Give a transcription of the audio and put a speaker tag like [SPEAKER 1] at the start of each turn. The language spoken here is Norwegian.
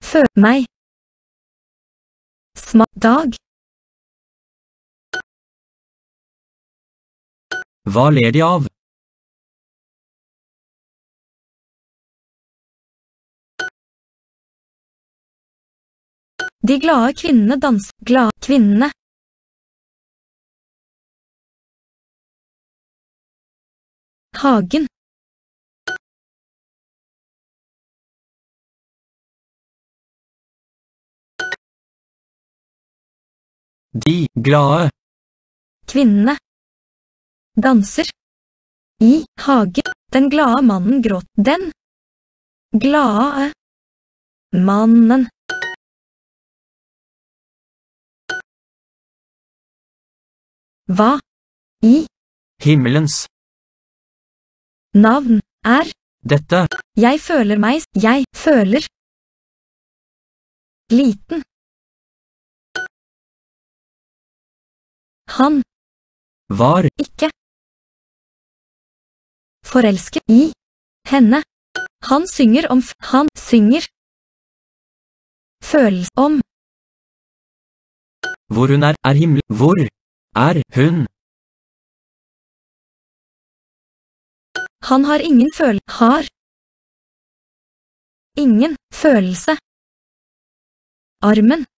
[SPEAKER 1] meg. Dag.
[SPEAKER 2] Hva ler de av?
[SPEAKER 1] De glade kvinnene danser. Glade kvinnene. Hagen.
[SPEAKER 2] De glade
[SPEAKER 1] Kvinnene danser i hagen. Den glade mannen gråt. Den glade mannen. Hva i
[SPEAKER 2] himmelens
[SPEAKER 1] navn er
[SPEAKER 2] dette?
[SPEAKER 1] Jeg føler liten. Han
[SPEAKER 2] Var
[SPEAKER 1] ikke forelsket i henne. Han synger følelse om
[SPEAKER 2] hvor hun er himmel. Hvor er hun?
[SPEAKER 1] Han har ingen følelse. Armen.